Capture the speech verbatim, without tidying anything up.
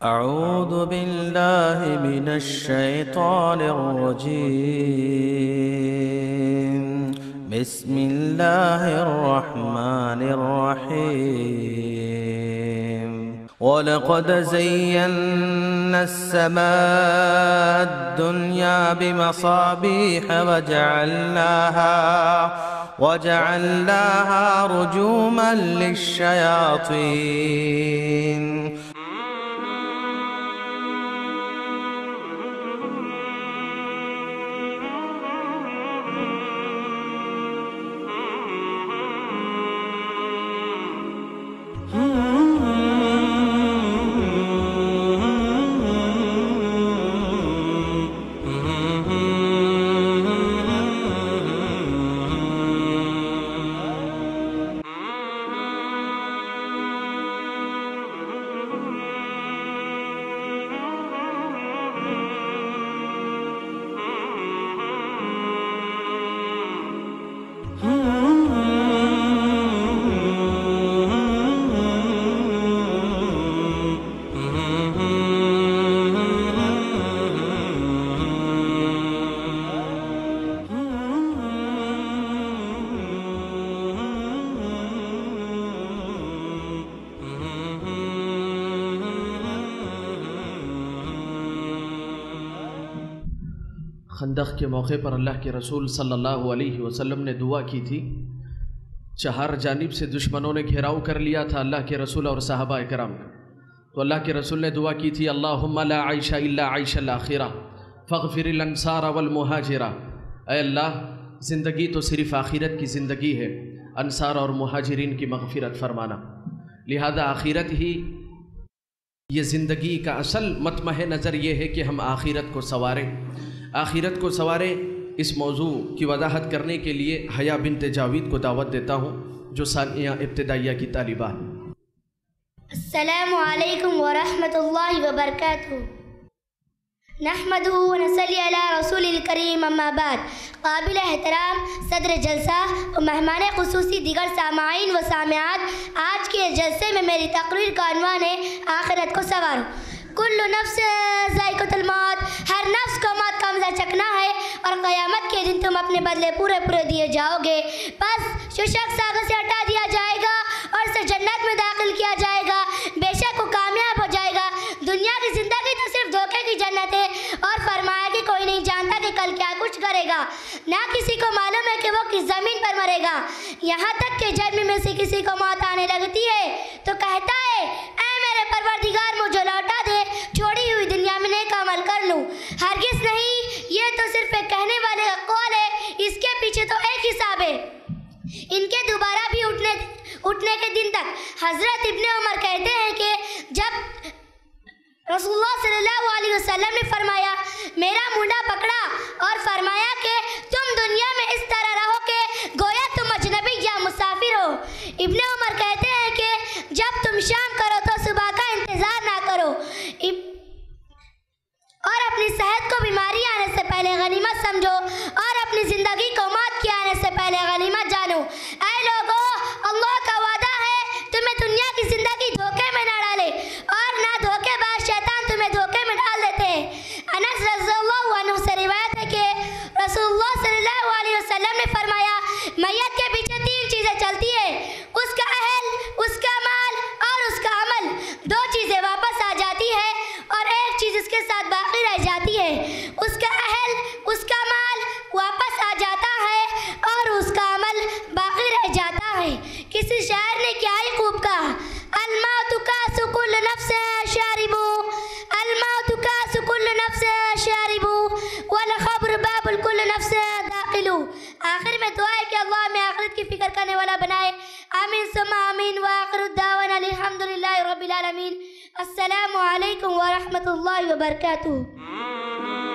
अऊज़ु बिल्लाहि मिनश शैतानिर रजीम। बिस्मिल्लाहिर रहमानिर रहीम। वलक़द ज़य्यन्ना अस्समाअद दुनिया बिमसाबीह वजअलनाहा वजअलनाहा रुजूमन लिश्शयातीन। खंदक के मौके पर अल्लाह के रसूल सल्लल्लाहु अलैहि वसल्लम ने दुआ की थी। चार जानिब से दुश्मनों ने घेराव कर लिया था अल्लाह के रसूल और सहाबा इकराम का। तो अल्लाह के रसूल ने दुआ की थी, अल्लाहुम्मा ला आइशा इल्ला आइशल आखिरा फ़ग़फ़िरिल अंसार वल मुहाजिरा। ऐ अल्लाह, ज़िंदगी तो सिर्फ़ आखिरत की ज़िंदगी है, अंसार और मुहाजिरीन की मग़फ़िरत फरमाना। लिहाजा आखिरत ही ये ज़िंदगी का असल मतमह नज़र ये है कि हम आखिरत को संवारें, आखिरत को संवारें। इस मौजू की वजाहत करने के लिए हया बिन्त जावेद को दावत देता हूँ, जो सानिया इब्तिदाइया की तालिबा है। अस्सलामु अलैकुम व रहमतुल्लाहि व बरकातुहू। नहमदुहू व नसल्ली अला रसूलिल करीम, अम्मा बाद। काबिल एहतराम सदर जलसा और मेहमान खुसूसी दिगर सामाईन व सामियात, आज के जलसे में मेरी तकरीर का अनवान है आखिरत को संवारो। कुल्लु नफ्स ज़ाइक़तुल मौत, हर नफ्स को मौत का मज़ा चखना है और क़यामत के दिन तुम अपने बदले पूरे पूरे दिए जाओगे। बस जो शख्स आगे से हटा दिया जाएगा और उसे जन्नत में दाखिल किया जाएगा, बेशक वो कामयाब हो जाएगा। दुनिया की ज़िंदगी तो सिर्फ धोखे की जन्नत है। और फरमाया कि कोई नहीं जानता कि कल क्या कुछ करेगा, ना किसी को मालूम है कि वो किस ज़मीन पर मरेगा। यहाँ तक कि जन्म में से किसी को मौत आने लगती है तो कहता है, ऐ मेरे परवरदिगार, मुझे लौटा दे, छोड़ी हुई दुनिया में नेक अमल कर लूँ। हरगिज़ नहीं, ये तो सिर्फ एक कहने वाले का कौल है, इसके पीछे तो एक हिसाब है। इनके दोबारा भी उठने उठने के दिन तक हज़रत इब्ने उमर कहते हैं कि जब रसूलुल्लाह सल्लल्लाहु अलैहि वसल्लम ने फरमाया, मेरा मुंडा पकड़ा और फरमाया कि तुम दुनिया में इस तरह रहो कि गोया तुम अजनबी या मुसाफिर हो। इब्ने उमर कहते हैं कि जब तुम शाम करो तो सुबह का इंतज़ार ना करो और अपनी सेहत को बीमारी आने से पहले गनीमत समझो और अपनी ज़िंदगी को मौत के आने से पहले गनीमत जानो। ऐ लोगों, अल्लाह का वादा है तुम्हें दुनिया की ज़िंदगी धोखे में ना डाले और ना धोखेबाज शैतान तुम्हें धोखे में डाल देते हैं। अनस रज़ियल्लाहु अन्हु से रिवायत है कि रसूलुल्लाह सल्लल्लाहु अलैहि वसल्लम ने फरमाया, मैयत के पीछे तीन चीज़ें चलती है, उसका अहल, उसका माल और उसका अमल। दो चीज़ें वापस आ जाती है और एक चीज़ उसके साथ बाकी रह जाती है। उसका अहल, उसका माल वापस आ जाता है और उसका अमल बाकी रह जाता है। किसी शायर ने क्या ही खूब कहा, अल-मौतु कासु कुल्लि नफ्सिन शारिबु, अल-मौतु कासु कुल्लि नफ्सिन शारिबु वल ख़ब्रु बाबुल कुल्लि नफ्सिन दाखिलु। आखिर में दुआ है कि अल्लाह हमें आखिरत की फ़िक्र करने वाला बनाए। आमीन सुम्मा आमीन। व आखिरु दावाना अल्हम्दुलिल्लाहि रब्बिल आलमीन। अस्सलामु अलैकुम व रहमतुल्लाहि व बरकातुहू।